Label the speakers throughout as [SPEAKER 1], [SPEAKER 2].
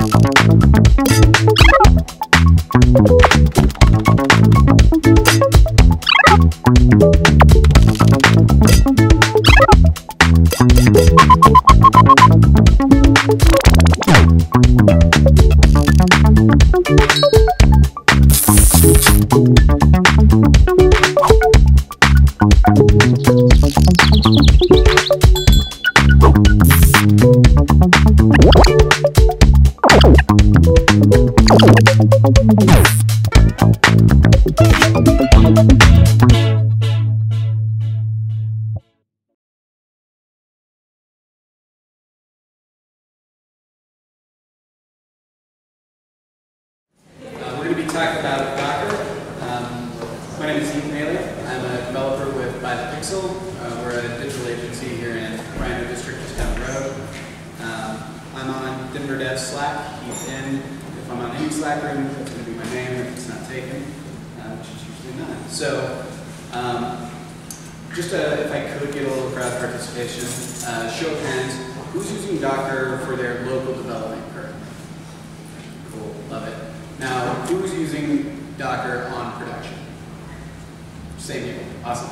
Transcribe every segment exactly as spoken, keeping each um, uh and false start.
[SPEAKER 1] We're going to be talking about Docker. Um, my name is Ethan Haley. I'm a developer with By the Pixel. Uh, we're a digital agency here in Rhino District, just down the road. Um, I'm on Denver Dev Slack. He's in. If I'm on any Slack room, that's going to be my name if it's not taken, uh, which is usually not. So, um, just uh, if I could get a little crowd participation, uh, show of hands, who's using Docker for their local development currently? Cool, love it. Now, who's using Docker on production? Same people, awesome.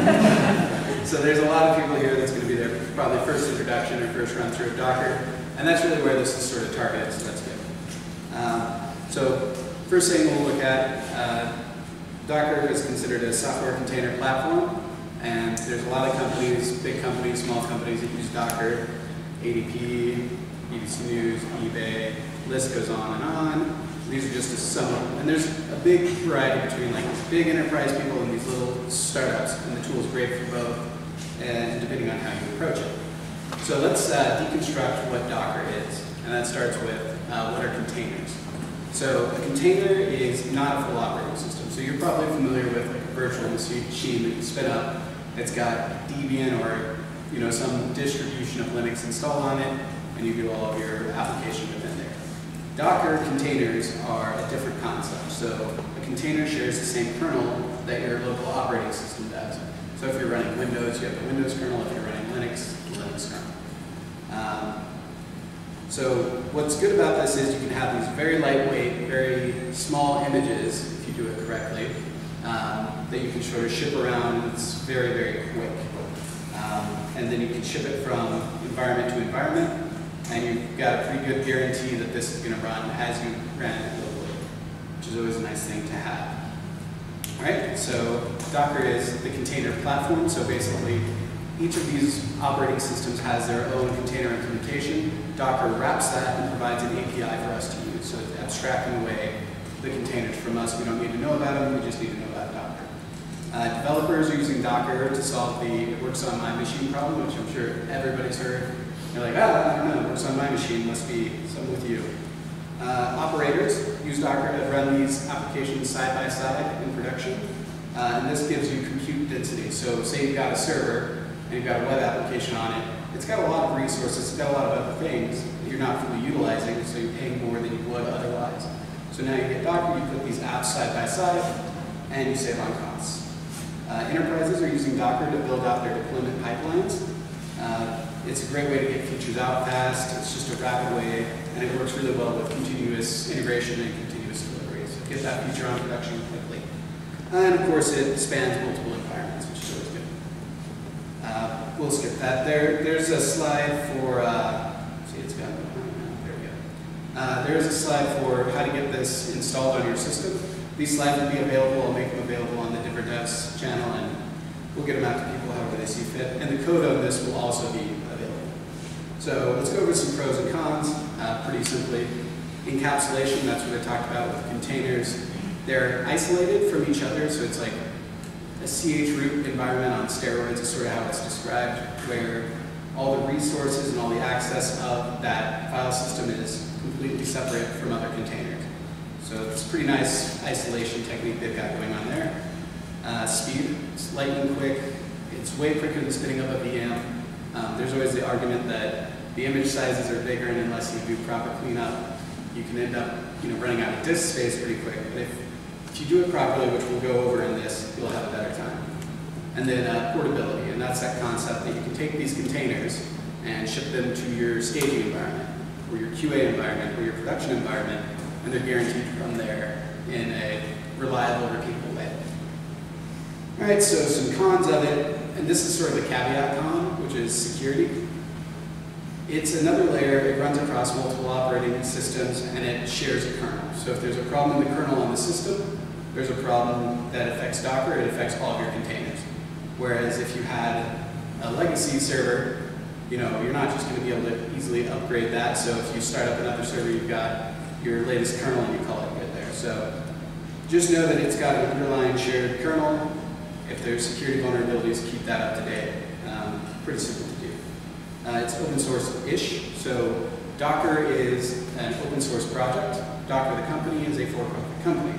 [SPEAKER 1] So there's a lot of people here that's going to be their probably first introduction or first run through of Docker, and that's really where this is sort of targeted, so that's good. Um, so first thing we'll look at, uh, Docker is considered a software container platform, and there's a lot of companies, big companies, small companies that use Docker, A D P, B B C News, eBay, list goes on and on. These are just a some of them. And there's a big variety between like these big enterprise people and these little startups, and the tool is great for both, and depending on how you approach it. So let's uh, deconstruct what Docker is, and that starts with uh, what are containers. So a container is not a full operating system. So you're probably familiar with like a virtual machine that you spin up. It's got Debian or you know some distribution of Linux installed on it, and you do all of your application within there. Docker containers are a different concept. So a container shares the same kernel that your local operating system does. So if you're running Windows, you have the Windows kernel. If you're running Linux, the Linux kernel. Um, so what's good about this is you can have these very lightweight, very small images, if you do it correctly, um, that you can sort of ship around, and it's very, very quick. Um, and then you can ship it from environment to environment, and you've got a pretty good guarantee that this is going to run as you ran it locally, which is always a nice thing to have. All right, so Docker is the container platform, so basically each of these operating systems has their own container implementation. Docker wraps that and provides an A P I for us to use, so it's abstracting away the containers from us. We don't need to know about them, we just need to know about Docker. Uh, developers are using Docker to solve the it works on my machine problem, which I'm sure everybody's heard. You're like, ah, I don't know, it works on my machine, must be something with you. Uh, operators use Docker to run these applications side by side in production, uh, and this gives you compute density. So say you've got a server, and you've got a web application on it, it's got a lot of resources, it's got a lot of other things that you're not fully utilizing, so you're paying more than you would otherwise. So now you get Docker, you put these apps side by side, and you save on costs. Uh, enterprises are using Docker to build out their deployment pipelines. Uh, it's a great way to get features out fast, it's just a rapid way, and it works really well with continuous integration and continuous delivery. So get that feature on production quickly. And of course it spans multiple environments, which is always good. Uh, we'll skip that. There, there's a slide for, uh, see it's got, there we go. Uh, there is a slide for how to get this installed on your system. These slides will be available, I'll make them available on the Denver Devs channel, and we'll get them out to people however they see fit. And the code on this will also be available. So let's go over some pros and cons, uh, pretty simply. Encapsulation, that's what I talked about with containers. They're isolated from each other, so it's like a C H root environment on steroids is sort of how it's described, where all the resources and all the access of that file system is completely separate from other containers. So it's a pretty nice isolation technique they've got going on there. Uh, speed, it's lightning quick, it's way quicker than spinning up a V M. Um, there's always the argument that the image sizes are bigger, and unless you do proper cleanup, you can end up you know, running out of disk space pretty quick. But if, if you do it properly, which we'll go over in this, you'll have a better time. And then uh, portability, and that's that concept that you can take these containers and ship them to your staging environment, or your Q A environment, or your production environment, and they're guaranteed to run there in a reliable, repeatable way. All right, so some cons of it, and this is sort of the caveat con, which is security. It's another layer, it runs across multiple operating systems, and it shares a kernel. So if there's a problem in the kernel on the system, there's a problem that affects Docker, it affects all of your containers. Whereas if you had a legacy server, you know, you're not just going to be able to easily upgrade that. So if you start up another server, you've got your latest kernel and you call it good there. So just know that it's got an underlying shared kernel. If there's security vulnerabilities, keep that up to date. Um, pretty simple to do. Uh, it's open source-ish. So Docker is an open source project. Docker, the company, is a for-profit company.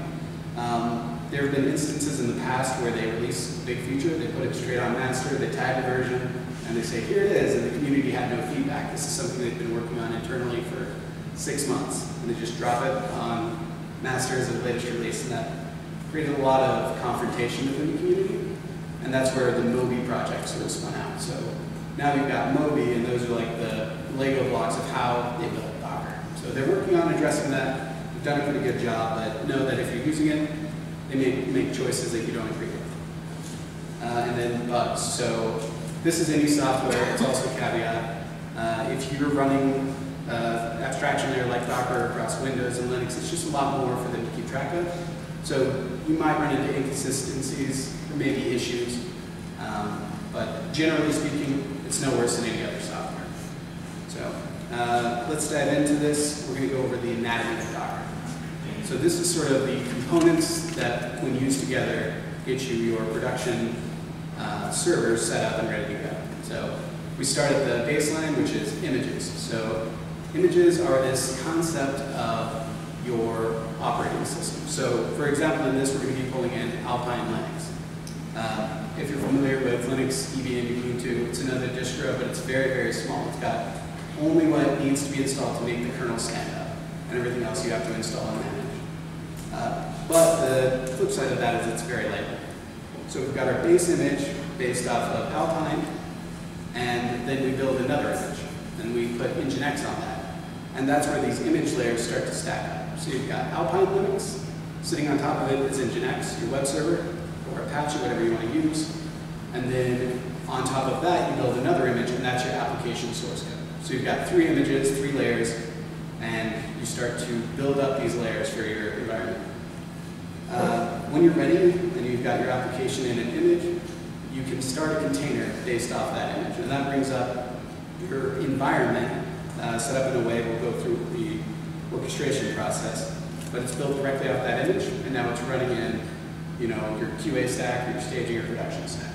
[SPEAKER 1] Um, there have been instances in the past where they release a big feature, they put it straight on master, they tag the version, and they say, here it is, and the community had no feedback. This is something they've been working on internally for six months, and they just drop it on master as the latest release, and that created a lot of confrontation within the community, and that's where the Moby project sort of spun out. So now you've got Moby, and those are like the Lego blocks of how they built Docker. So they're working on addressing that. They've done a pretty good job, but know that if you're using it, they may make choices that you don't agree with. Uh, and then bugs. So this is any software, it's also a caveat. Uh, if you're running uh, abstraction layer like Docker across Windows and Linux, it's just a lot more for them to keep track of. So you might run into inconsistencies, or maybe issues, um, but generally speaking, it's no worse than any other software. So uh, let's dive into this. We're going to go over the anatomy of Docker. So this is sort of the components that, when used together, get you your production uh, servers set up and ready to go. So we start at the baseline, which is images. So images are this concept of your operating system. So for example, in this, we're going to be pulling in Alpine Linux. Uh, if you're familiar with Linux, E V M Ubuntu, it's another distro, but it's very, very small. It's got only what needs to be installed to make the kernel stand up, and everything else you have to install and manage. Uh, but the flip side of that is it's very lightweight. So we've got our base image based off of Alpine, and then we build another image, and we put Nginx on that. And that's where these image layers start to stack up. So you've got Alpine Linux, sitting on top of it is Nginx, your web server, or Apache, whatever you want to use. And then on top of that, you build another image, and that's your application source code. So you've got three images, three layers, and you start to build up these layers for your environment. Uh, when you're ready and you've got your application in an image, you can start a container based off that image. And that brings up your environment uh, set up in a way, we'll go through the orchestration process, but it's built directly off that image, and now it's running in you know, your Q A stack, your staging, your production stack.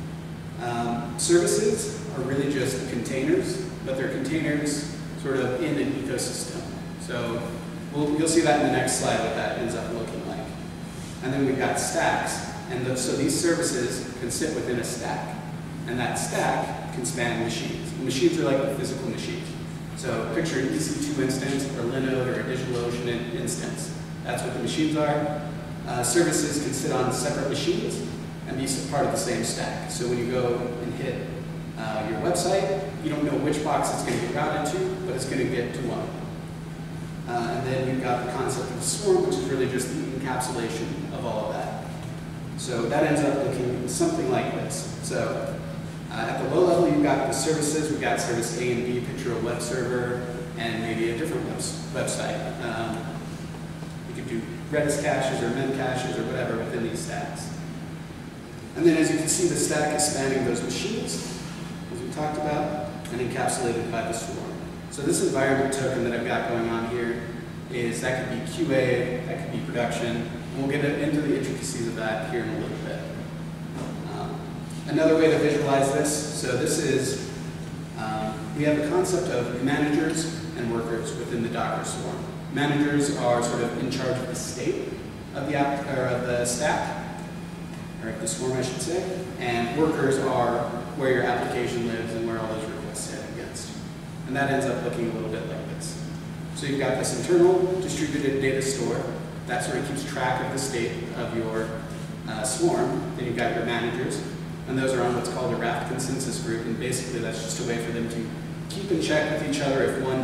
[SPEAKER 1] Um, services are really just containers, but they're containers sort of in an ecosystem. So we'll, you'll see that in the next slide what that ends up looking like. And then we've got stacks, and the, so these services can sit within a stack, and that stack can span machines. And machines are like the physical machines. So picture an E C two instance, or Linode, or a DigitalOcean in instance. That's what the machines are. Uh, services can sit on separate machines and be part of the same stack. So when you go and hit uh, your website, you don't know which box it's going to get routed to, but it's going to get to one. Uh, and then you've got the concept of a swarm, which is really just the encapsulation of all of that. So that ends up looking something like this. So uh, at the low level, you've got the services. We've got service A and B, picture a web server, and maybe a different web website. Um, you could do Redis caches or mem caches or whatever within these stacks. And then as you can see, the stack is spanning those machines, as we talked about, and encapsulated by the swarm. So this environment token that I've got going on here is, that could be Q A, that could be production, and we'll get into the intricacies of that here in a little bit. Um, another way to visualize this, so this is, um, we have a concept of managers and workers within the Docker swarm. Managers are sort of in charge of the state of the app, or of the stack, or of the swarm, I should say, and workers are where your application lives and where all those requests sit against. And that ends up looking a little bit like this. So you've got this internal distributed data store that sort of keeps track of the state of your uh, swarm. Then you've got your managers, and those are on what's called a Raft consensus group, and basically that's just a way for them to keep in check with each other. If one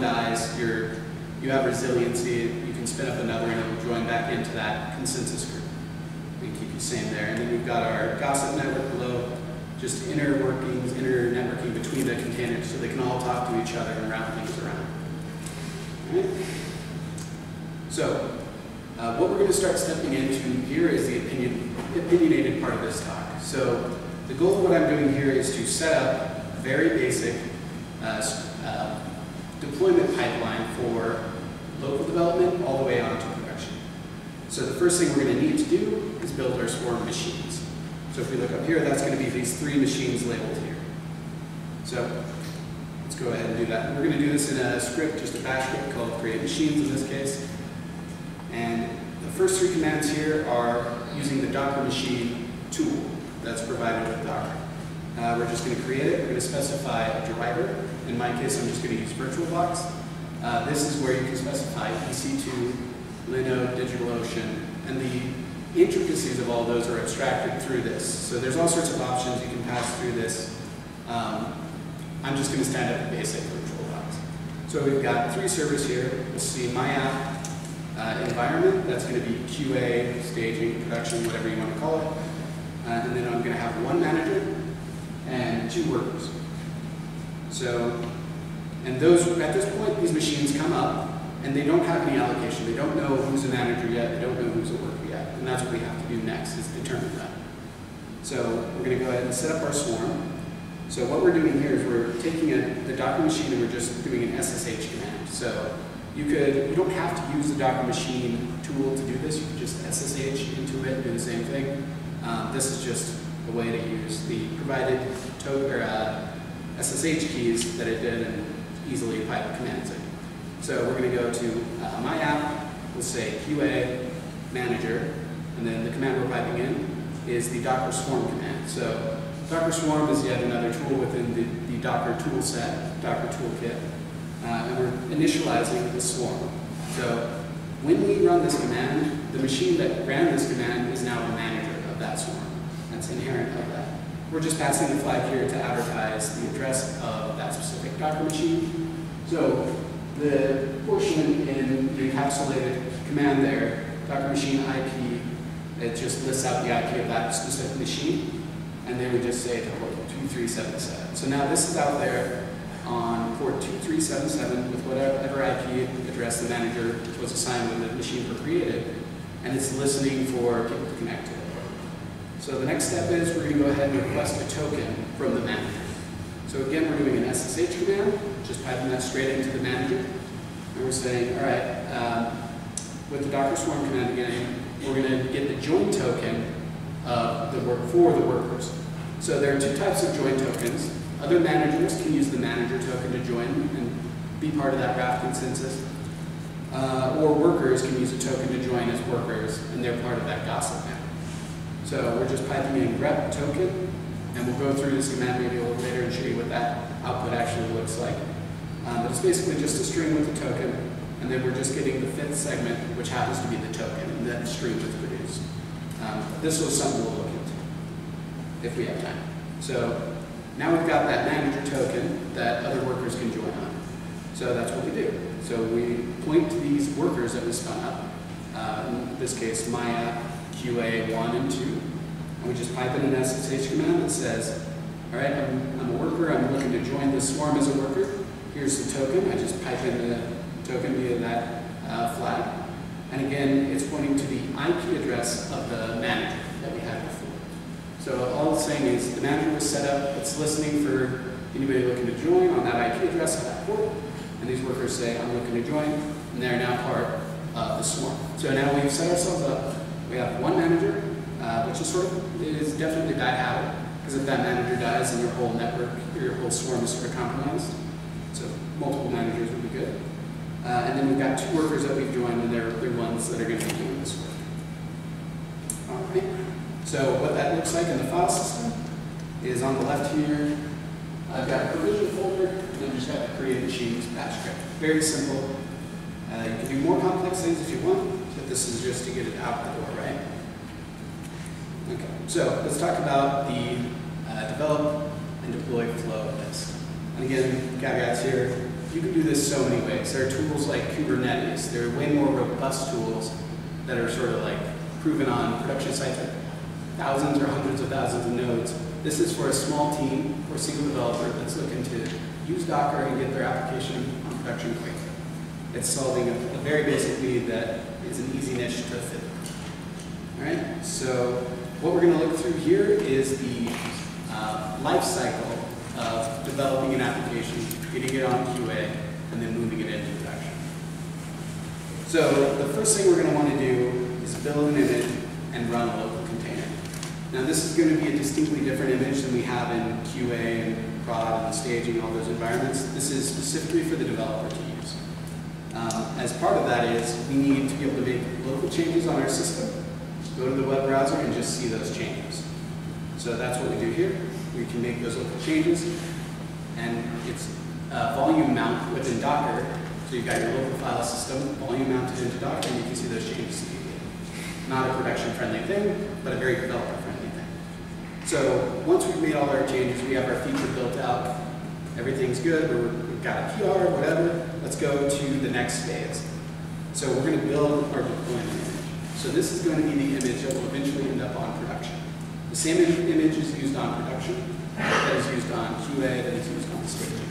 [SPEAKER 1] dies, you're, you have resiliency. You can spin up another and it'll join back into that consensus group and keep you sane there. And then we've got our gossip network below, just inner workings, inner networking between the containers so they can all talk to each other and route things around. All right? So, uh, what we're going to start stepping into here is the opinion, opinionated part of this talk. So, the goal of what I'm doing here is to set up a very basic uh, uh, deployment pipeline for local development all the way on to production. So the first thing we're going to need to do is build our swarm machines. So if we look up here, that's going to be these three machines labeled here. So let's go ahead and do that. We're going to do this in a script, just a bash script called create machines in this case. And the first three commands here are using the Docker machine tool that's provided with Docker. Uh, we're just going to create it. We're going to specify a driver. In my case, I'm just going to use VirtualBox. Uh, this is where you can specify E C two, Linode, DigitalOcean, and the intricacies of all those are abstracted through this. So there's all sorts of options you can pass through this. Um, I'm just going to stand up the basic VirtualBox. So we've got three servers here. We'll see my app uh, environment. That's going to be Q A, staging, production, whatever you want to call it. Uh, and then I'm going to have one manager and two workers. So, and those, at this point, these machines come up, and they don't have any allocation. They don't know who's a manager yet. They don't know who's a worker yet. And that's what we have to do next, is determine that. So we're going to go ahead and set up our swarm. So what we're doing here is we're taking a, the Docker machine and we're just doing an S S H command. So you could, you don't have to use the Docker machine tool to do this. You could just S S H into it and do the same thing. Um, this is just a way to use the provided to or, uh, S S H keys that it did and easily pipe commands in. So we're going to go to uh, my app, we'll say Q A manager, and then the command we're piping in is the Docker swarm command. So Docker swarm is yet another tool within the, the Docker tool set, Docker toolkit, uh, and we're initializing the swarm. So when we run this command, the machine that ran this command is now the manager of that swarm. That's inherent of that. We're just passing the flag here to advertise the address of that specific Docker machine. So the portion in the encapsulated command there, Docker machine I P, it just lists out the I P of that specific machine, and they would just say to port two three seven seven. So now this is out there on port two three seven seven with whatever I P address the manager was assigned when the machines were created, and it's listening for people to connect to it. So the next step is we're going to go ahead and request a token from the manager. So again, we're doing an S S H command, just piping that straight into the manager. And we're saying, all right, um, with the Docker swarm command again, we're going to get the join token of the work for the workers. So there are two types of join tokens. Other managers can use the manager token to join and be part of that graph consensus. Uh, or workers can use a token to join as workers, and they're part of that gossip network. So we're just piping in grep token, and we'll go through this command maybe a little later and show you what that output actually looks like. Um, but it's basically just a string with a token, and then we're just getting the fifth segment, which happens to be the token, and that string was produced. Um, this was something we'll look into, if we have time. So now we've got that manager token that other workers can join on. So that's what we do. So we point to these workers that we spun up, uh, in this case, my app, Q A one and two, and we just pipe in an S S H command that says, all right, I'm, I'm a worker, I'm looking to join this swarm as a worker. Here's the token. I just pipe in the token via that uh, flag. And again, it's pointing to the I P address of the manager that we had before. So all it's saying is the manager was set up, it's listening for anybody looking to join on that I P address of that port, and these workers say, I'm looking to join, and they're now part of the swarm. So now we've set ourselves up. We have one manager, uh, which is sort of, it is definitely a bad habit, because if that manager dies, then your whole network, or your whole swarm is sort of compromised. So multiple managers would be good. Uh, and then we've got two workers that we've joined, and they're the ones that are going to be doing this work. All right. So what that looks like in the file system is on the left here, I've got a provision folder, and I've just got the create machines bash script. Very simple. Uh, you can do more complex things if you want, but this is just to get it out the door, right? Okay, so let's talk about the uh, develop and deploy flow of this. And again, caveats here, you can do this so many ways. There are tools like Kubernetes. There are way more robust tools that are sort of like proven on production sites with thousands or hundreds of thousands of nodes. This is for a small team or a single developer that's looking to use Docker and get their application on production quick. It's solving a, a very basic need that is an easy niche to fit. All right, so what we're going to look through here is the uh, life cycle of developing an application, getting it on Q A, and then moving it into production. So the first thing we're going to want to do is build an image and run a local container. Now this is going to be a distinctly different image than we have in Q A and prod and staging and all those environments. This is specifically for the developer to use. Um, as part of that is we need to be able to make local changes on our system, go to the web browser and just see those changes. So that's what we do here. We can make those local changes, and it's uh, volume mount within Docker. So you've got your local file system, volume mounted into Docker, and you can see those changes immediately. Not a production-friendly thing, but a very developer-friendly thing. So once we've made all our changes, we have our feature built out, everything's good, we're, we've got a P R, whatever, let's go to the next phase. So we're going to build our deployment image. So this is going to be the image that will eventually end up on production. The same image is used on production, that is used on Q A, that is used on staging.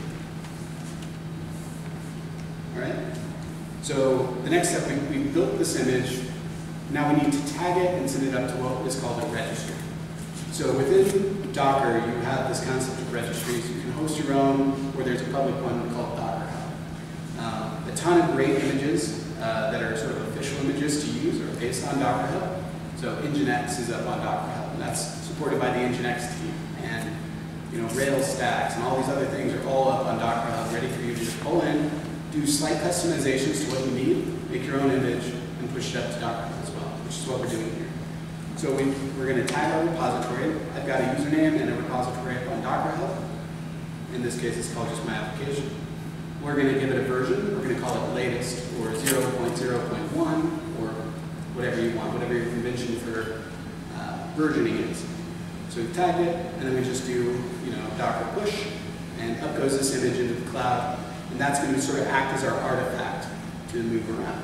[SPEAKER 1] All right? So the next step, we, we built this image. Now we need to tag it and send it up to what is called a registry. So within Docker, you have this concept of registries. You can host your own, or there's a public one called Docker Hub. Um, a ton of great images uh, that are sort of official images to use are based on Docker Hub. So Nginx is up on Docker Hub, and that's supported by the Nginx team. And you know, Rails stacks and all these other things are all up on Docker Hub, ready for you to just pull in, do slight customizations to what you need, make your own image, and push it up to Docker Hub as well, which is what we're doing here. So we, we're going to tag our repository. I've got a username and a repository up on Docker Hub. In this case, it's called just my application. We're going to give it a version. We're going to call it latest, or zero point zero point one, or whatever you want, whatever your convention for uh, versioning is. So we've tagged it, and then we just do, you know, Docker push, and up goes this image into the cloud, and that's going to sort of act as our artifact to move around.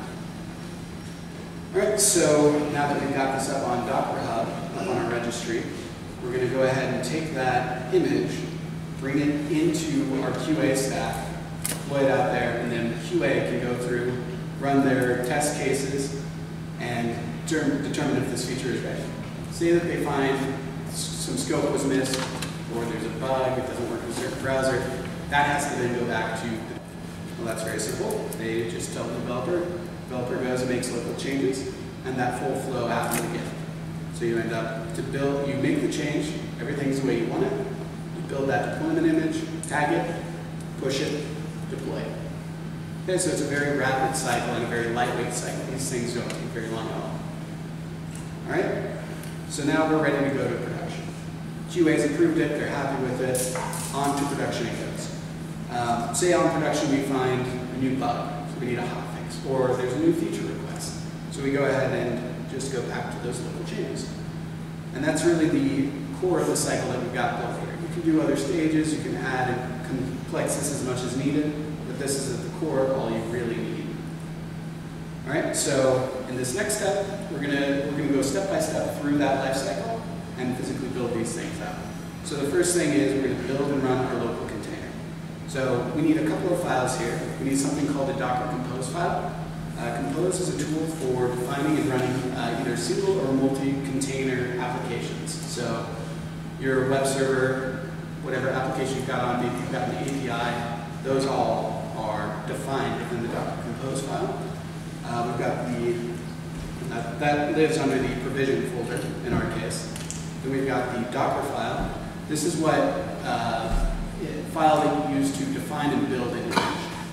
[SPEAKER 1] All right, so now that we've got this up on Docker Hub, up on our registry, we're going to go ahead and take that image, bring it into our Q A stack, deploy it out there, and then Q A can go through, run their test cases, and determine if this feature is ready. Say that they find some scope was missed, or there's a bug, it doesn't work in a certain browser, that has to then go back to, well, that's very simple. They just tell the developer, developer goes and makes local changes, and that full flow happens again. So you end up to build, you make the change, everything's the way you want it, you build that deployment image, tag it, push it, deploy it. Okay, so it's a very rapid cycle and a very lightweight cycle. These things don't take very long at all. All right, so now we're ready to go to production. Q A's approved it, they're happy with it, on to production it goes. Um, say on production we find a new bug, so we need a hotfix, or there's a new feature request. So we go ahead and just go back to those local changes. And that's really the core of the cycle that we've got built here. You can do other stages, you can add and complex this as much as needed, but this is at the core of all you really need. All right, so in this next step, we're gonna, we're gonna go step by step through that life cycle and physically build these things out. So the first thing is we're gonna build and run our local container. So we need a couple of files here. We need something called a Docker Compose file. Uh, Compose is a tool for defining and running uh, either single or multi-container applications. So your web server, whatever application you've got on, maybe you've got an A P I, those all are defined within the Docker Compose file. Uh, we've got the, uh, that lives under the provision folder in our case. Then we've got the Docker file. This is what uh, file that you use to define and build an image.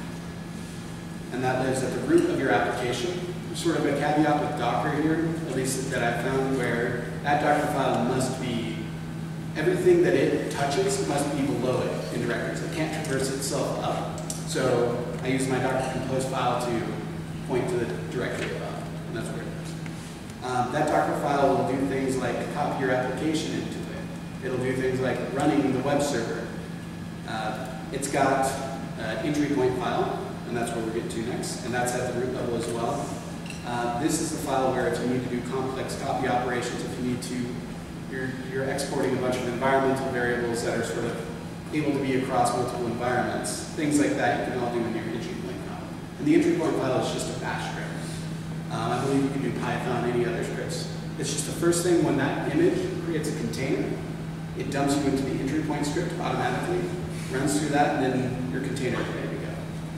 [SPEAKER 1] And that lives at the root of your application. There's sort of a caveat with Docker here, at least that I found, where that Docker file must be, everything that it touches must be below it in directories. It can't traverse itself up. So I use my Docker Compose file to point to the directory above, and that's where it is. Um, that Docker file will do things like copy your application into it. It'll do things like running the web server. Uh, it's got an entry point file, and that's where we're getting to next, and that's at the root level as well. Uh, this is the file where if you need to do complex copy operations, if you need to, you're, you're exporting a bunch of environmental variables that are sort of able to be across multiple environments. Things like that you can all do in your entry point file. And the entry point file is just a bash script. Um, I believe you can do Python, any other scripts. It's just the first thing when that image creates a container, it dumps you into the entry point script automatically, runs through that, and then your container is ready to go.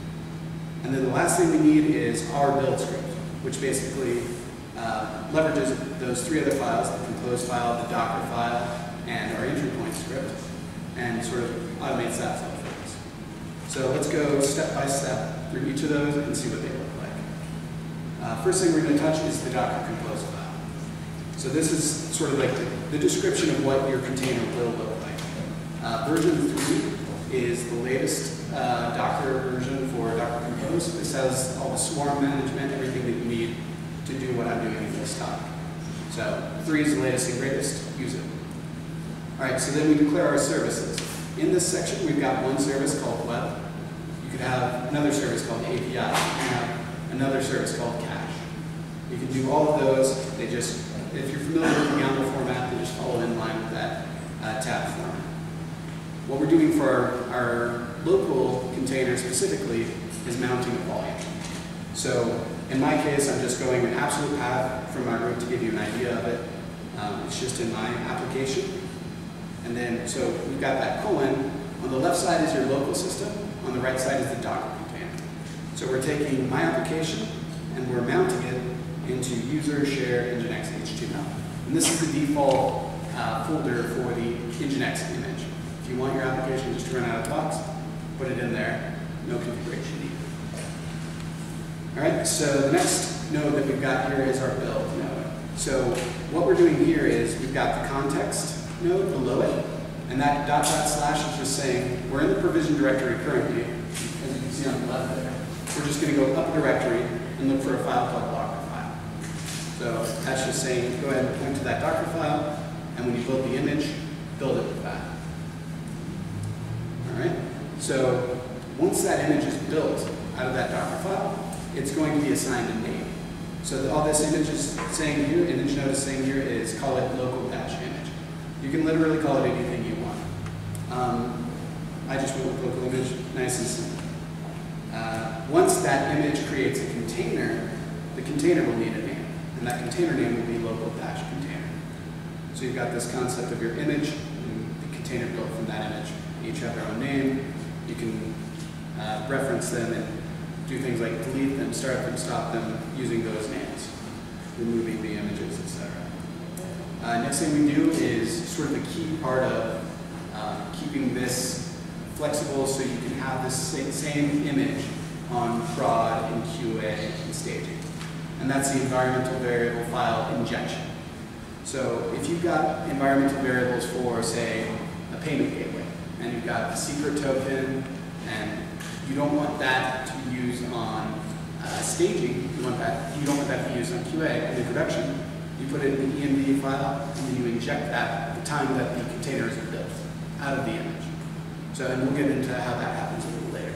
[SPEAKER 1] And then the last thing we need is our build script, which basically uh, leverages those three other files, the compose file, the Docker file, and our entry point script, and sort of automates that flow for us. So let's go step by step through each of those and see what they look like. Uh, first thing we're going to touch is the Docker compose file. So this is sort of like the, the description of what your container will look like. Uh, version three is the latest uh, Docker version for Docker Compose. This has all the swarm management, everything that you need to do what I'm doing in this talk. So three is the latest and greatest, use it. All right, so then we declare our services. In this section, we've got one service called web. You could have another service called A P I. You can have another service called cache. You can do all of those. They just, if you're familiar with the YAML format, they just follow in line with that uh, tab format. What we're doing for our, our local container specifically is mounting a volume. So in my case, I'm just going an absolute path from my root to give you an idea of it. Um, it's just in my application. And then, so we've got that colon. On the left side is your local system. On the right side is the Docker container. So we're taking my application and we're mounting it into user share Nginx H T M L. And this is the default uh, folder for the Nginx image. If you want your application just to run out of the box, put it in there. No configuration needed. All right, so the next node that we've got here is our build node. So what we're doing here is we've got the context node below it, and that dot dot slash is just saying we're in the provision directory currently, as you can see on the left there. We're just going to go up a directory and look for a file called Docker file. So that's just saying go ahead and point to that Docker file, and when you build the image, build it with that. All right. So once that image is built out of that Docker file, it's going to be assigned a name. So all this image is saying here, image node is saying here is call it local dash image. You can literally call it anything you want. Um, I just went with local image, nice and simple. Uh, once that image creates a container, the container will need a name, and that container name will be local dash container. So you've got this concept of your image and the container built from that image. Each have their own name. You can uh, reference them and do things like delete them, start them, stop them using those names, removing the images, et cetera. Uh, next thing we do is sort of the key part of uh, keeping this flexible so you can have this same image on prod and Q A and staging. And that's the environmental variable file injection. So if you've got environmental variables for, say, a payment gateway, and you've got a secret token, and you don't want that to be used on uh, staging, you want that, you don't want that to be used on Q A and in production, you put it in the E M D file, and then you inject that at the time that the container is built out of the image. So, and we'll get into how that happens a little later.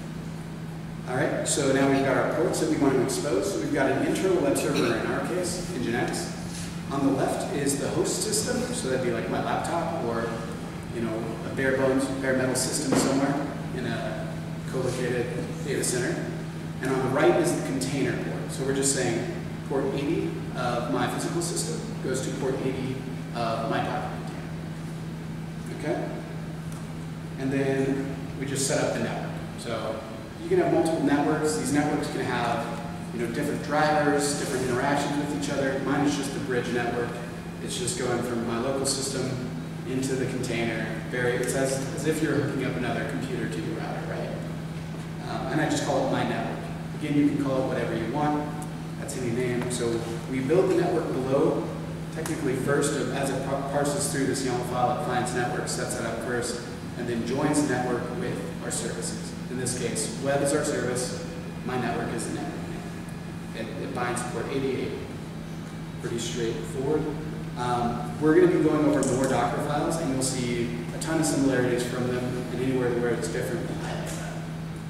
[SPEAKER 1] All right, so now we've got our ports that we want to expose. So we've got an internal web server in our case, Nginx. On the left is the host system, so that'd be like my laptop or, you know, a bare bones, bare metal system somewhere in a co-located data center. And on the right is the container port. So we're just saying port eighty of my physical system goes to port eighty of my Docker container. Okay? And then we just set up the network. So you can have multiple networks. These networks can have, you know, different drivers, different interactions with each other. Mine is just the bridge network. It's just going from my local system into the container. Very, it's as, as if you're hooking up another computer to your router, right? Um, and I just call it my network. Again, you can call it whatever you want. That's any name. So we build the network below, technically first, as it parses through this YAML file, it finds network, sets it up first, and then joins the network with our services. In this case, web is our service, my network is the network name. It, it binds to port eighty-eight. Pretty straightforward. Um, we're going to be going over more Docker files, and you'll see a ton of similarities from them, and anywhere where it's different, we'll highlight that.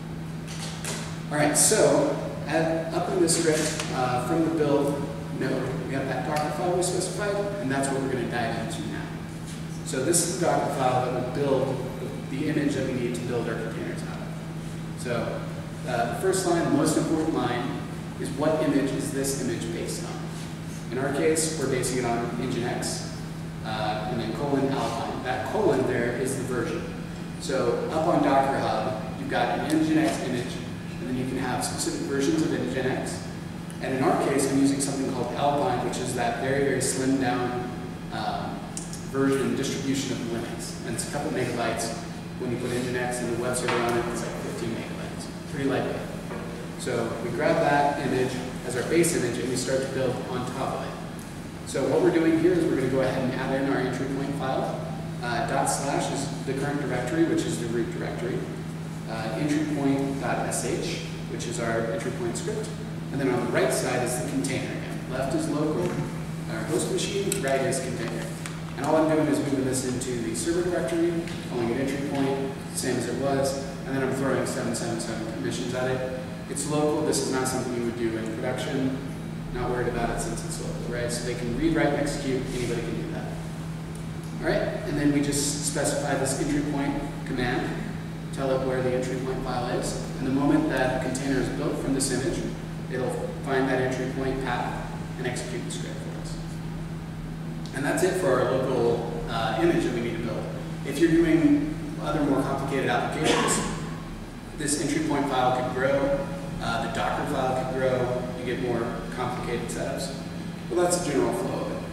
[SPEAKER 1] All right, so at, up in this script, uh, from the build node, we have that Docker file we specified, and that's what we're going to dive into now. So this is the Docker file that will build the, the image that we need to build our containers out of. So uh, the first line, the most important line, is what image is this image based on? In our case, we're basing it on Nginx, uh, and then colon Alpine. That colon there is the version. So up on Docker Hub, you've got an Nginx image, and then you can have specific versions of Nginx. And in our case, I'm using something called Alpine, which is that very, very slimmed down um, version distribution of Linux. And it's a couple megabytes. When you put Nginx and the web server on it, it's like fifteen megabytes. Pretty lightweight. So we grab that image as our base image, and we start to build on top of it. So what we're doing here is we're going to go ahead and add in our entry point file. Uh, dot slash is the current directory, which is the root directory. Uh, entrypoint.sh, which is our entry point script. And then on the right side is the container again. Left is local, our host machine, right is container. And all I'm doing is moving this into the server directory, calling it entry point, same as it was, and then I'm throwing seven seven seven permissions at it. It's local, this is not something you would do in production. Not worried about it since it's local, right? So they can read, write, and execute, anybody can do that. All right, and then we just specify this entry point command, tell it where the entry point file is, and the moment that container is built from this image, it'll find that entry point path and execute the script for us. And that's it for our local uh, image that we need to build. If you're doing other more complicated applications, this entry point file could grow, uh, the Docker file could grow, you get more complicated setups. Well, that's the general flow of it.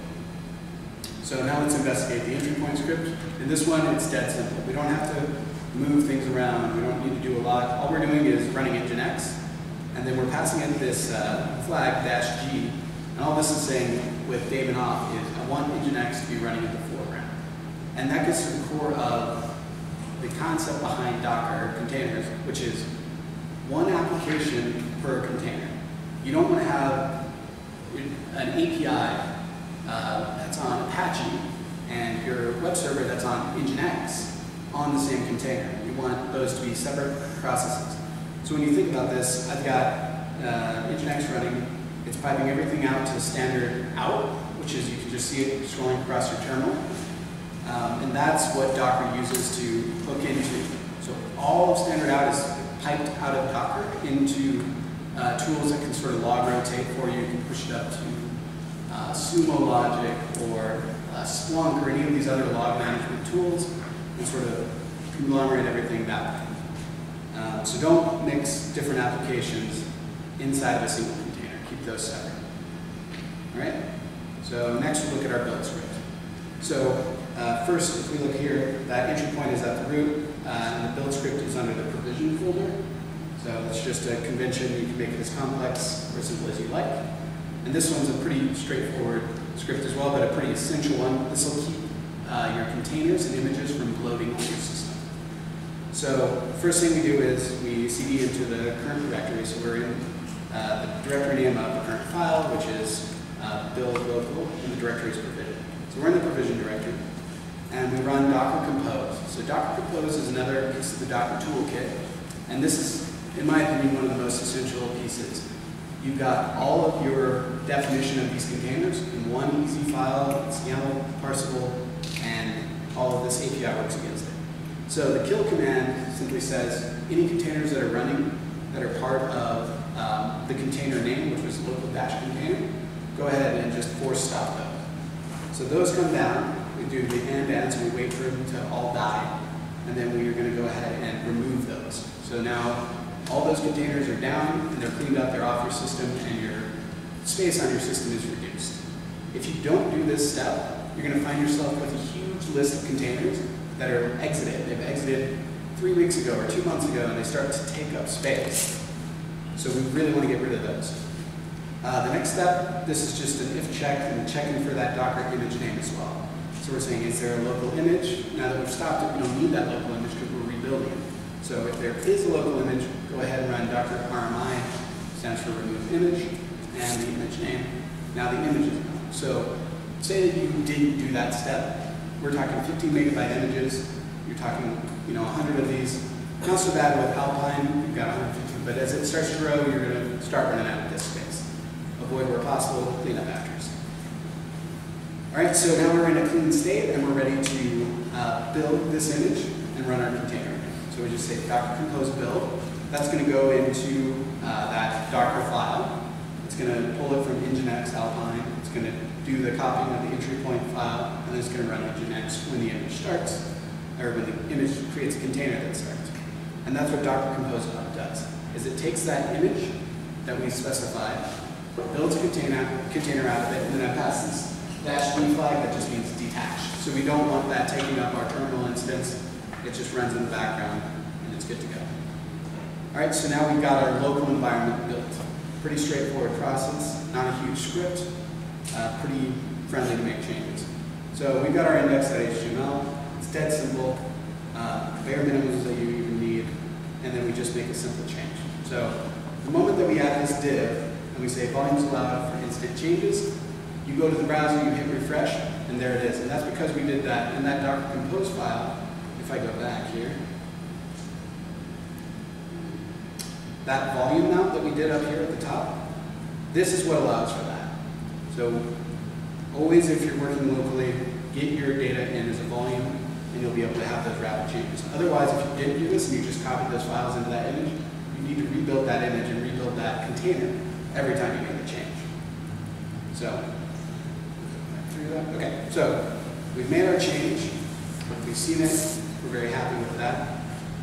[SPEAKER 1] So now let's investigate the entry point script. In this one, it's dead simple. We don't have to move things around. We don't need to do a lot. All we're doing is running Nginx, and then we're passing in this uh, flag dash G. And all this is saying with daemon off is I want Nginx to be running in the foreground. And that gets to the core of the concept behind Docker containers, which is one application per container. You don't want to have an A P I uh, that's on Apache and your web server that's on Nginx on the same container. You want those to be separate processes. So when you think about this, I've got uh, Nginx running. It's piping everything out to standard out, which is you can just see it scrolling across your terminal. Um, and that's what Docker uses to hook into. So all of standard out is piped out of Docker into uh, tools that can sort of log rotate for you. You can push it up to uh, Sumo Logic or uh, Splunk or any of these other log management tools and sort of conglomerate everything that way. Um, so don't mix different applications inside of a single container. Keep those separate. All right? So next we'll look at our build script. So uh, first, if we look here, that entry point is at the root, uh, and the build script is under the provision folder. So it's just a convention. You can make it as complex or simple as you like. And this one's a pretty straightforward script as well, but a pretty essential one. This will keep uh, your containers and images from loading on your system. So first thing we do is we C D into the current directory. So we're in uh, the directory name of the current file, which is uh, build local, and the directory is provision. So we're in the provision directory, and we run Docker Compose. So Docker Compose is another piece of the Docker toolkit, and this is, in my opinion, one of the most essential pieces. You've got all of your definition of these containers in one easy file. It's YAML parsable, and all of this A P I works against it. So the kill command simply says any containers that are running that are part of um, the container name, which was local dash container, go ahead and just force stop those. So those come down. We do the end end, so we wait for them to all die, and then we are going to go ahead and remove those. So now all those containers are down, and they're cleaned up, they're off your system, and your space on your system is reduced. If you don't do this step, you're going to find yourself with a huge list of containers that are exited. They've exited three weeks ago or two months ago, and they start to take up space. So we really want to get rid of those. Uh, the next step, this is just an if check and checking for that Docker image name as well. So we're saying, is there a local image? Now that we've stopped it, we don't need that local image because we're rebuilding it. So if there is a local image, go ahead and run Docker R M I, stands for remove image, and the image name. Now the image is gone. So say that you didn't do that step. We're talking fifteen megabyte images. You're talking, you know, one hundred of these. Not so bad with Alpine. You've got one hundred fifty but as it starts to grow, you're going to start running out of disk space. Avoid where possible, clean up after. All right, so now we're in a clean state, and we're ready to uh, build this image and run our container. So we just say docker compose build. That's going to go into uh, that Docker file. It's going to pull it from Nginx Alpine. It's going to do the copying of the entry point file, and then it's going to run Nginx when the image starts, or when the image creates a container that starts. And that's what Docker Compose does, is it takes that image that we specified, builds a container, container out of it, and then it passes dash D flag that just means detached. So we don't want that taking up our terminal instance. It just runs in the background, and it's good to go. All right, so now we've got our local environment built. Pretty straightforward process, not a huge script, uh, pretty friendly to make changes. So we've got our index.html. It's dead simple, uh, bare minimums that you even need, and then we just make a simple change. So the moment that we add this div, and we say volumes allowed for instant changes, you go to the browser, you hit refresh, and there it is. And that's because we did that in that Docker Compose file. If I go back here, that volume mount that we did up here at the top, this is what allows for that. So always, if you're working locally, get your data in as a volume, and you'll be able to have those rapid changes. Otherwise, if you didn't do this and you just copied those files into that image, you need to rebuild that image and rebuild that container every time you make a change. So, through that. Okay, so we've made our change. We've seen it. We're very happy with that.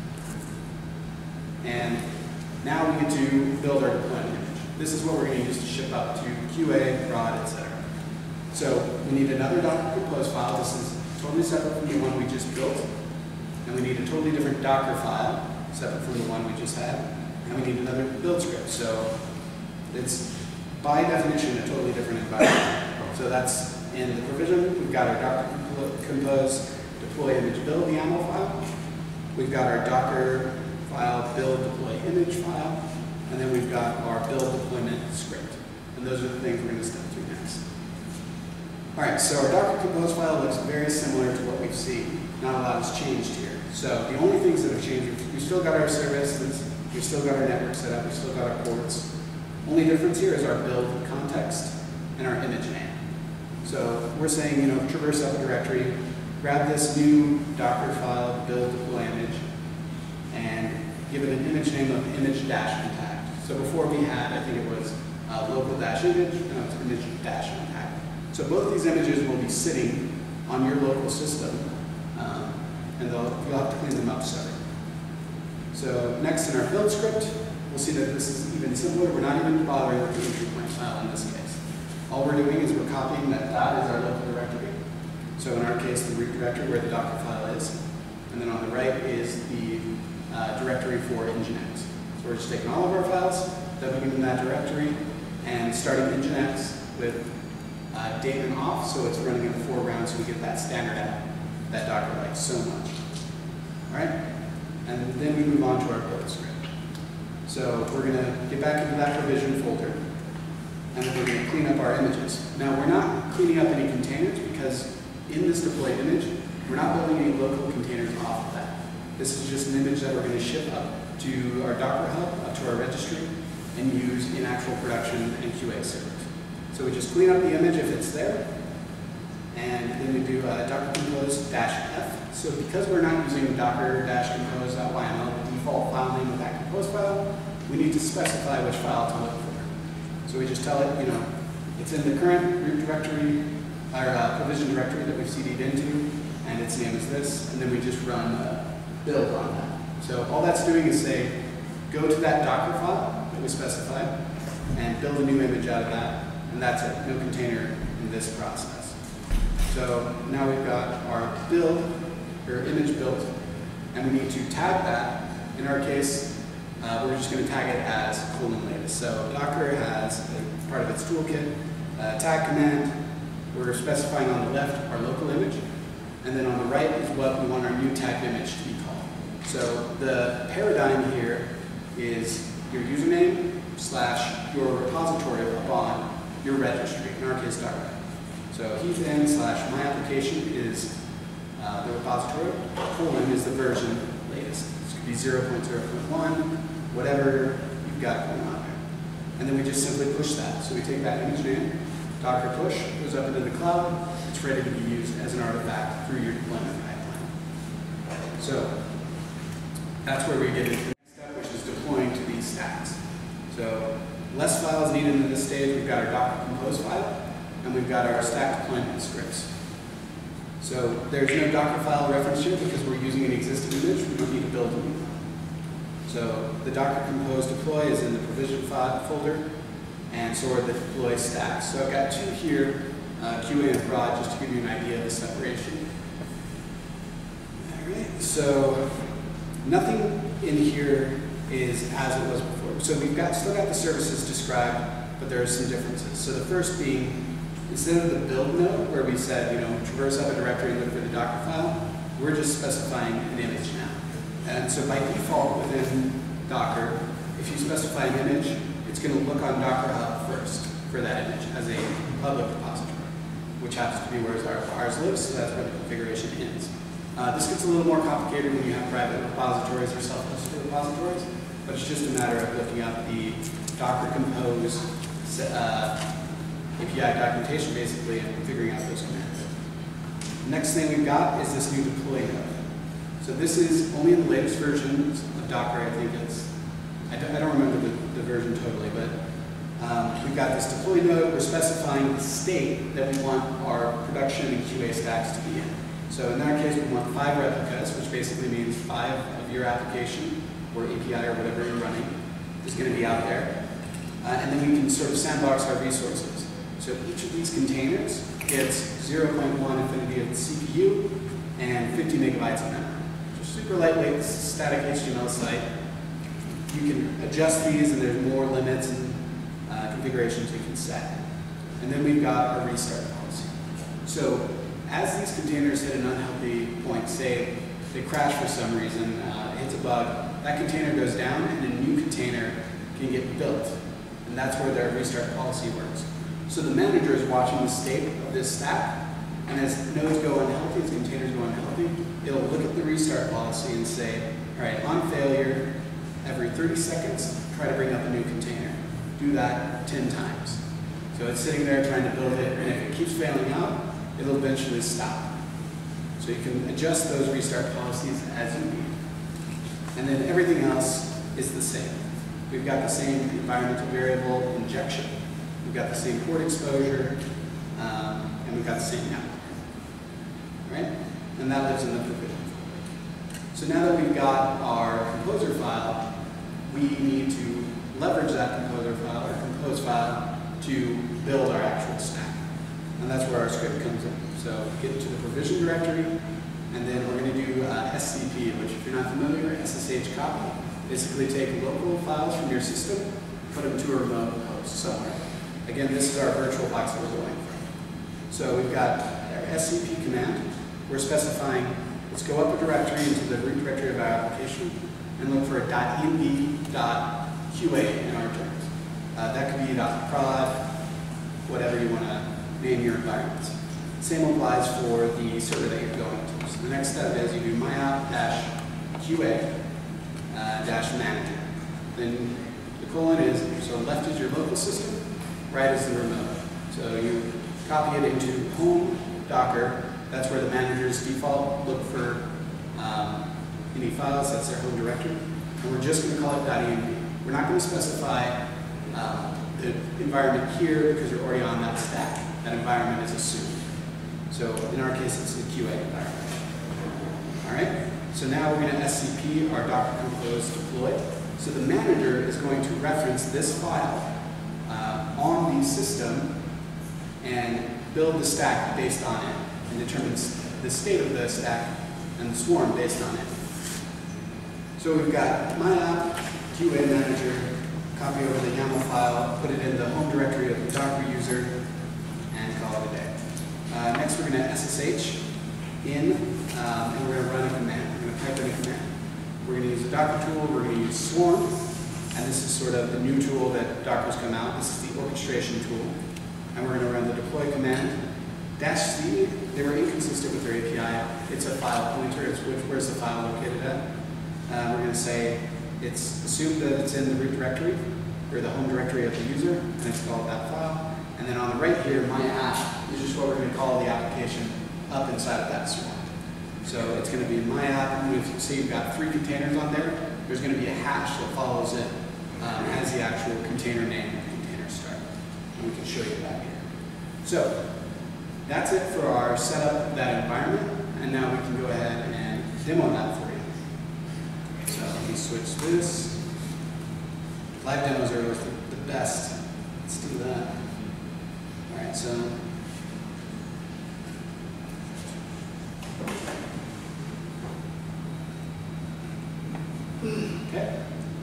[SPEAKER 1] And now we get to build our deployment image. This is what we're going to use to ship up to Q A, prod, et cetera. So we need another Docker Compose file. This is totally separate from the one we just built. And we need a totally different Docker file, separate from the one we just had. And we need another build script. So it's, by definition, a totally different environment. So that's in the provision. We've got our Docker Compose deploy image build YAML file. We've got our Docker file build deploy image file. And then we've got our build deployment script. And those are the things we're going to step through next. All right, so our Docker Compose file looks very similar to what we've seen. Not a lot has changed here. So the only things that have changed, we've still got our services, we've still got our network set up, we've still got our ports. Only difference here is our build context and our image name. So we're saying, you know, traverse up a directory, grab this new Docker file, build deploy image, and give it an image name of image dash untagged. So before we had, I think it was uh, local dash image, no, it's image dash untagged. So both these images will be sitting on your local system, um, and they'll, you'll have to clean them up separately. So next in our build script, we'll see that this is even simpler. We're not even bothering with the entry point file in this case. All we're doing is we're copying that dot as our local directory. So in our case, the root directory where the Docker file is, and then on the right is the uh, directory for Nginx. So we're just taking all of our files, dumping them in that directory, and starting Nginx with uh, daemon off, so it's running in the foreground, so we get that standard out that Docker likes so much. All right, and then we move on to our build script. So we're going to get back into that provision folder, and then we're going to clean up our images. Now we're not cleaning up any containers because in this deployed image, we're not building any local containers off of that. This is just an image that we're going to ship up to our Docker Hub, up to our registry, and use in actual production and Q A servers. So we just clean up the image if it's there, and then we do uh, Docker Compose dash F. So because we're not using Docker dash compose.yml, the default file name of that compose file, we need to specify which file to look for. So we just tell it, you know, it's in the current root directory, our uh, provision directory that we've C D'd into, and its name is this, and then we just run uh, build on that. So all that's doing is say, go to that Docker file that we specified, and build a new image out of that, and that's it, no container in this process. So now we've got our build, or image built, and we need to tag that. In our case, uh, we're just going to tag it as colon latest. So Docker has a part of its toolkit, uh, tag command. We're specifying on the left our local image, and then on the right is what we want our new tagged image to be called. So the paradigm here is your username slash your repository upon your registry, in our case Docker. So heathin slash my application is uh, the repository, colon is the version latest. This could be zero point zero point one, whatever we've got going on there. And then we just simply push that. So we take that image name, Docker push, goes up into the cloud, it's ready to be used as an artifact through your deployment pipeline. So that's where we get into the next step, which is deploying to these stacks. So less files needed in this stage. We've got our Docker Compose file, and we've got our stack deployment scripts. So there's no Docker file reference here because we're using an existing image. We don't need to build a new one. So the Docker Compose deploy is in the provision file folder, and so are the deploy stacks. So I've got two here, uh, Q A and prod, just to give you an idea of the separation. All right, so nothing in here is as it was before. So we've got still got the services described, but there are some differences. So the first being, instead of the build node, where we said, you know, traverse up a directory and look for the Docker file, we're just specifying an image now. And so by default within Docker, if you specify an image, it's going to look on Docker Hub first for that image as a public repository, which happens to be where ours lives, so that's where the configuration ends. Uh, this gets a little more complicated when you have private repositories or self-hosted repositories, but it's just a matter of looking up the Docker Compose uh, A P I documentation, basically, and figuring out those commands. Next thing we've got is this new deploy node. So this is only in the latest versions of Docker. I think it's, I don't, I don't remember the, the version totally, but um, we've got this deploy node. We're specifying the state that we want our production and Q A stacks to be in. So in our case, we want five replicas, which basically means five of your application or A P I or whatever you're running is going to be out there. Uh, and then we can sort of sandbox our resources. So each of these containers gets zero point one infinity of the C P U and fifty megabytes of memory. Just super lightweight, static H T M L site. You can adjust these, and there's more limits and uh, configurations you can set. And then we've got our restart policy. So as these containers hit an unhealthy point, say they crash for some reason, uh, it hits a bug, that container goes down, and a new container can get built. And that's where their restart policy works. So the manager is watching the state of this stack, and as nodes go unhealthy, as containers go unhealthy, it'll look at the restart policy and say, all right, on failure, every thirty seconds, try to bring up a new container. Do that ten times. So it's sitting there trying to build it, and if it keeps failing out, it'll eventually stop. So you can adjust those restart policies as you need. And then everything else is the same. We've got the same environmental variable injection. We've got the same port exposure, um, and we've got the same network. Right? And that lives in the provision folder. So now that we've got our composer file, we need to leverage that composer file, or compose file, to build our actual stack. And that's where our script comes in. So get into the provision directory, and then we're going to do uh, S C P, which if you're not familiar, S S H copy. Basically take local files from your system, put them to a remote host somewhere. Again, this is our virtual box that we're going from. So we've got our S C P command. We're specifying, let's go up a directory into the root directory of our application and look for a .env, .qa in our terms. Uh, that could be .prod, whatever you want to name your environments. Same applies for the server that you're going to. So the next step is you do myapp-qa uh, dash manager. Then the colon is, so left is your local system, right is the remote. So you copy it into home Docker. That's where the managers default look for um, any files. That's their home directory. And we're just going to call it .env. We're not going to specify um, the environment here because you're already on that stack. That environment is assumed. So in our case, it's the Q A environment. All right. So now we're going to S C P our Docker Compose deploy. So the manager is going to reference this file uh, on the system and build the stack based on it, and determines the state of the stack and the swarm based on it. So we've got my app, Q A manager, copy over the YAML file, put it in the home directory of the Docker user, and call it a day. Uh, next, we're going to S S H in, um, and we're going to run a command. We're going to type in a command. We're going to use a Docker tool. We're going to use Swarm, and this is sort of the new tool that Docker's come out. This is the orchestration tool, and we're going to run the deploy command. Dash C, they were inconsistent with their A P I. It's a file pointer. It's which, where's the file located at? Uh, we're going to say it's assumed that it's in the root directory, or the home directory of the user, and it's called that file. And then on the right here, my app is just what we're going to call the application up inside of that swarm. So it's going to be my app, and if you see you've got three containers on there, there's going to be a hash that follows it um, as the actual container name and container start. And we can show you that here. So that's it for our setup of that environment, and now we can go ahead and demo that for you. So let me switch this. Live demos are always the, the best. Let's do that. All right, so okay.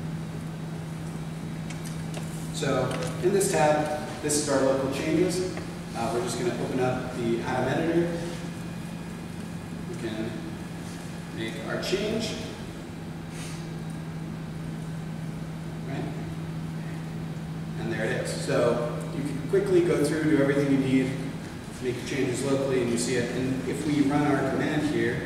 [SPEAKER 1] So in this tab, this is our local changes. Uh, we're just going to open up the Atom editor. We can make our change. Right? And there it is. So you can quickly go through, do everything you need, make your changes locally, and you see it. And if we run our command here,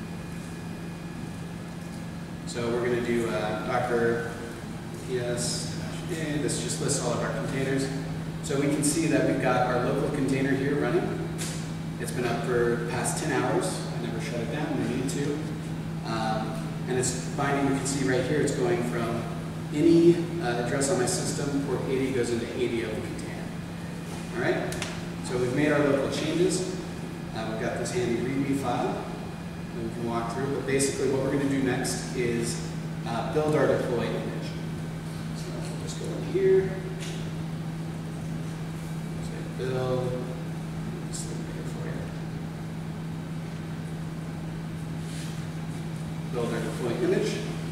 [SPEAKER 1] so we're going to do uh, docker ps, and this just lists all of our containers. So we can see that we've got our local container here running. It's been up for the past ten hours. I never shut it down when I need to. Um, and it's binding, you can see right here, it's going from any uh, address on my system, port eighty goes into eighty of the container. All right, so we've made our local changes. Uh, we've got this handy README file that we can walk through, but basically what we're going to do next is uh, build our deploy image. So we'll just go in here, say build, just make it for you. Build our deploy image.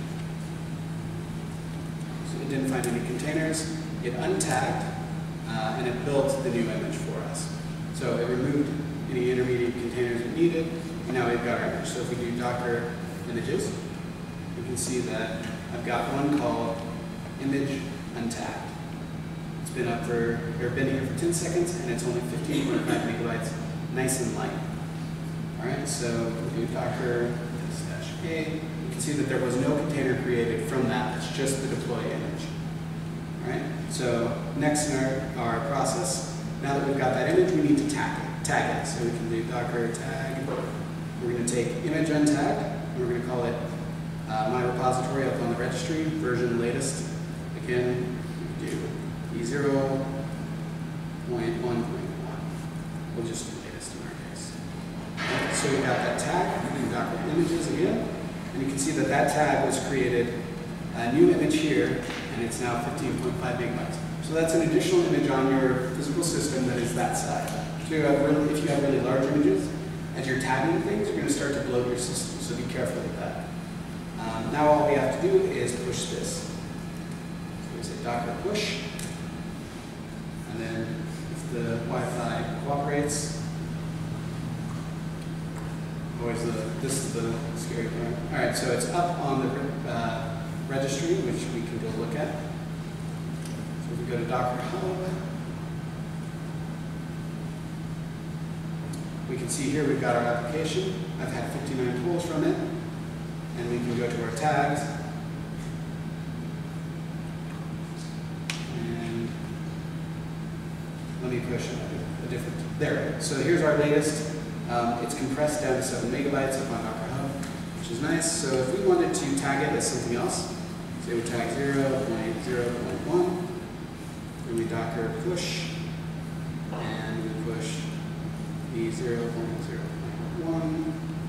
[SPEAKER 1] So it didn't find any containers, it untagged, uh, and it built the new image for us. So it removed any intermediate containers it needed, and now we've got our image. So if we do Docker images, we can see that I've got one called image untagged. It's been up for, or been here for ten seconds, and it's only fifteen point five megabytes, nice and light. All right, so we do Docker slash A. You can see that there was no container created from that. It's just the deploy image. All right, so next in our, our process, now that we've got that image, we need to tag it. Tag it. So we can do Docker tag. We're going to take image untagged, and we're going to call it uh, my repository up on the registry, version latest. Again, we do E zero point one point one. We'll just do latest in our case. Okay, so we got that tag, we do Docker images again, and you can see that that tag was created, a new image here, and it's now fifteen point five megabytes. So that's an additional image on your physical system that is that size. So you have really, if you have really large images, as you're tagging things, you're going to start to bloat your system, so be careful with that. Um, now all we have to do is push this. So we say Docker push, and then if the Wi-Fi cooperates, always the, this is the scary part. All right, so it's up on the uh, registry, which we can go look at. So if we go to Docker Hub, we can see here we've got our application. I've had fifty-nine pulls from it, and we can go to our tags. And let me push a, a different, there. So here's our latest. Um, it's compressed down to seven megabytes up on Docker Hub, which is nice. So if we wanted to tag it as something else, say we tag zero point zero point one, then we Docker push, and we push the zero point zero point one.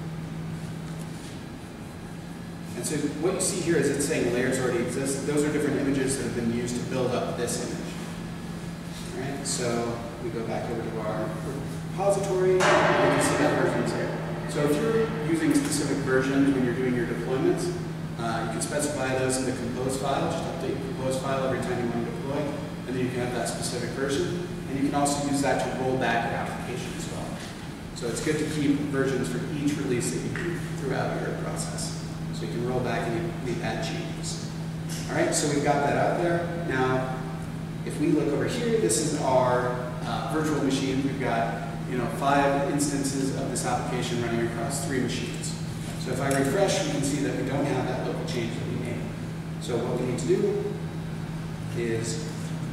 [SPEAKER 1] And so what you see here is it's saying layers already exist. Those are different images that have been used to build up this image. All right, so we go back over to our repository, and you can see that version's here. So if you're using specific versions when you're doing your deployments, uh, you can specify those in the compose file. Just update the compose file every time you want to deploy, and then you can have that specific version. And you can also use that to roll back your application as well. So it's good to keep versions for each release that you do throughout your process. So you can roll back and you add changes. All right, so we've got that out there. Now, if we look over here, this is our uh, virtual machine. We've got you know, five instances of this application running across three machines. So if I refresh, you can see that we don't have that local change that we made. So what we need to do is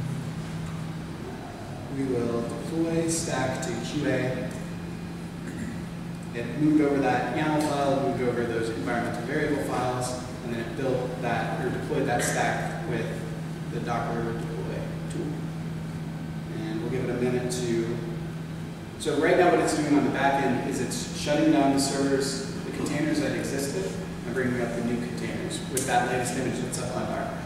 [SPEAKER 1] we will deploy stack to Q A. It moved over that YAML file, moved over those environmental variable files, and then it built that, or deployed that stack with the Docker deploy tool. And we'll give it a minute to, so right now what it's doing on the back end is it's shutting down the servers, the containers that existed, and bringing up the new containers with that latest image that's up on Docker.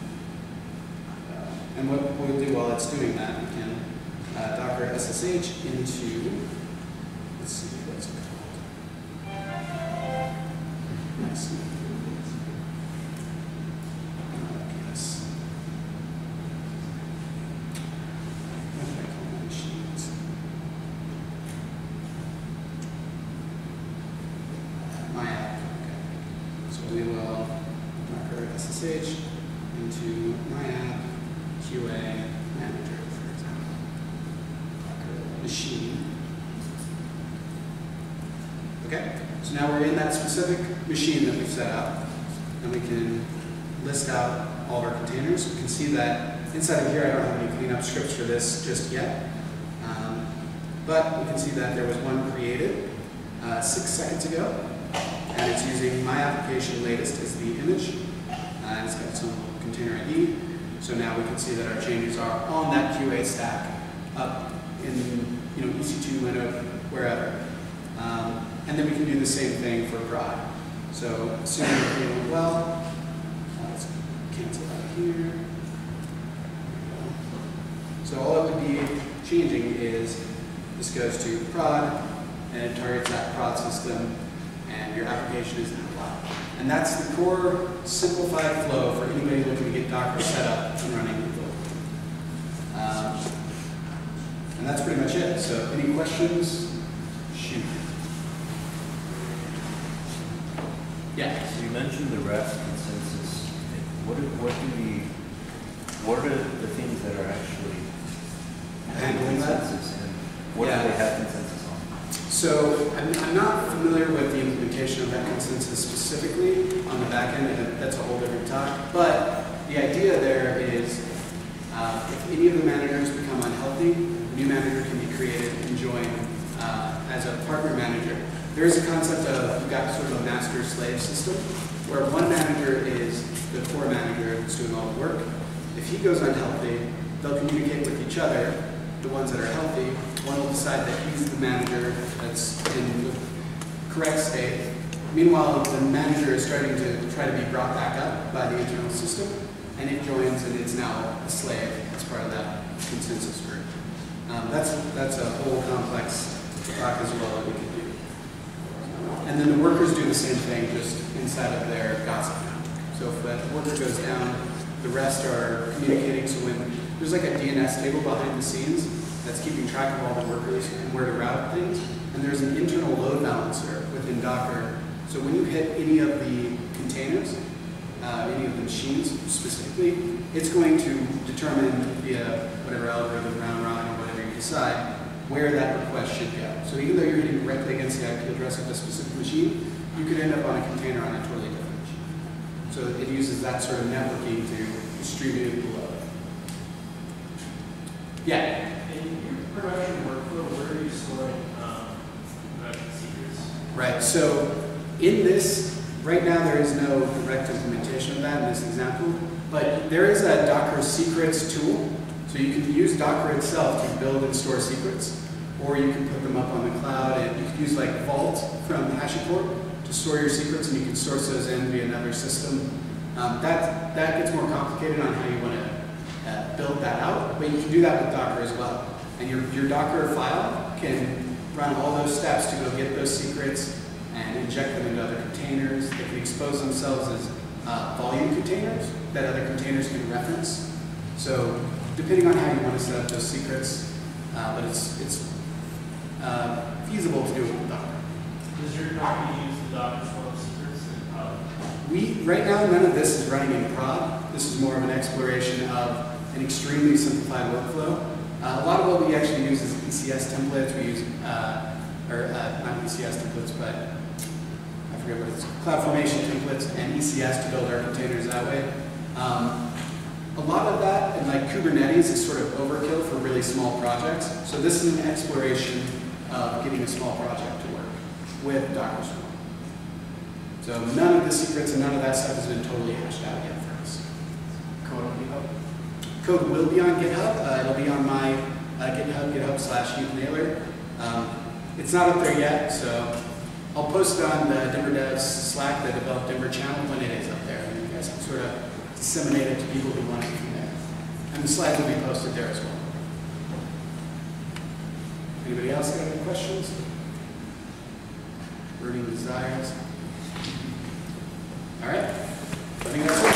[SPEAKER 1] Uh, and what we'll do while it's doing that, we can uh, Docker S S H into, let's see, what's it called? Nice. Yes. What did I call my machines? My app. Okay. So we will Docker S S H into my app Q A manager, for example. Docker machine. Okay, so now we're in that specific machine that we've set up, and we can list out all of our containers. We can see that inside of here, I don't have any cleanup scripts for this just yet, um, but we can see that there was one created uh, six seconds ago, and it's using my application latest as the image, uh, and it's got its own container I D. So now we can see that our changes are on that Q A stack up in you know E C two, Linode, wherever. Um, and then we can do the same thing for prod. So assuming we're feeling well, uh, let's cancel out here. So all it would be changing is this goes to prod, and it targets that prod system, and your application is now live. And that's the core simplified flow for anybody looking to get Docker set up and running the build. Um, and that's pretty much it. So any questions? Shoot. Yeah.
[SPEAKER 2] So you mentioned the REST consensus. What do, what do we, what are the things that are actually
[SPEAKER 1] handling
[SPEAKER 2] consensus, and what
[SPEAKER 1] yeah.
[SPEAKER 2] do they have consensus on?
[SPEAKER 1] So I'm, I'm not familiar with the implementation of that consensus specifically on the back end, and that's a whole different talk. But the idea there is uh, if any of the managers become unhealthy, a new manager can be created and join uh, as a partner manager. There is a concept of, you've got sort of a master-slave system, where one manager is the core manager that's doing all the work. If he goes unhealthy, they'll communicate with each other. The ones that are healthy, one will decide that he's the manager that's in the correct state. Meanwhile, the manager is starting to try to be brought back up by the internal system, and it joins and it's now a slave as part of that consensus group. Um, that's, that's a whole complex talk as well that we can do. And then the workers do the same thing, just inside of their gossip network. So if that worker goes down, the rest are communicating. So when there's like a D N S table behind the scenes that's keeping track of all the workers and where to route things, and there's an internal load balancer within Docker. So when you hit any of the containers, uh, any of the machines specifically, it's going to determine via whatever algorithm, round robin, or whatever you decide, where that request should go. So even though you're hitting directly against the I P address of a specific machine, you could end up on a container on a totally different machine. So it uses that sort of networking to distribute the load. Yeah?
[SPEAKER 3] In your production workflow, where are you storing um, production secrets?
[SPEAKER 1] Right, so in this, right now there is no direct implementation of that in this example, but there is a Docker secrets tool. So you can use Docker itself to build and store secrets, or you can put them up on the cloud, and you can use like Vault from HashiCorp to store your secrets, and you can source those in via another system. Um, that, that gets more complicated on how you want to uh, build that out, but you can do that with Docker as well. And your, your Docker file can run all those steps to go get those secrets and inject them into other containers. They can expose themselves as uh, volume containers that other containers can reference. So depending on how you want to set up those secrets, uh, but it's, it's uh, feasible to do it with Docker.
[SPEAKER 3] Does your company use the Docker flow of secrets in prod?
[SPEAKER 1] We, right now, none of this is running in prod. This is more of an exploration of an extremely simplified workflow. Uh, a lot of what we actually use is E C S templates. We use, uh, or uh, not E C S templates, but I forget what it's, CloudFormation templates and E C S to build our containers that way. Um, a lot of that, and like Kubernetes, is sort of overkill for really small projects. So this is an exploration of getting a small project to work with Docker Swarm. So none of the secrets and none of that stuff has been totally hashed out yet for us.
[SPEAKER 2] Code on GitHub?
[SPEAKER 1] Code will be on GitHub. Uh, it'll be on my uh, GitHub, GitHub slash Heath Naylor. Um, it's not up there yet, so I'll post it on the Denver Devs Slack, the Develop Denver channel, when it is up there. And you guys can sort of disseminate it to people who want it from there. And the slides will be posted there as well. Anybody else got any questions? Burning desires? All right. I think that's it.